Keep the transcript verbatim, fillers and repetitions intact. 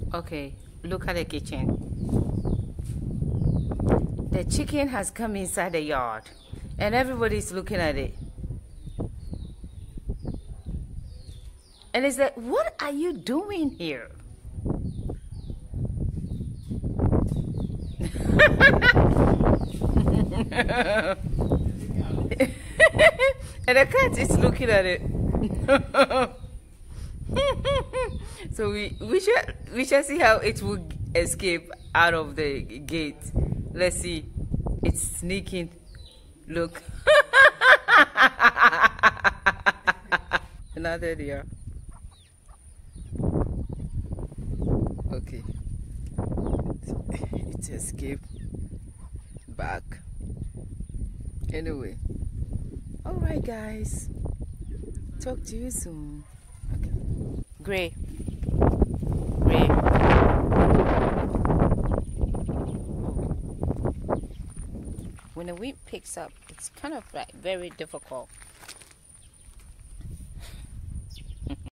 Okay, look at the kitchen. The chicken has come inside the yard and everybody's looking at it. And it's like, what are you doing here? And the cat is looking at it. So we we shall we shall see how it will escape out of the gate. Let's see. It's sneaking. Look. Now there they are. Okay. It escaped back. Anyway. Alright guys. Talk to you soon. Okay. Gray. Gray. When the wind picks up, it's kind of like very difficult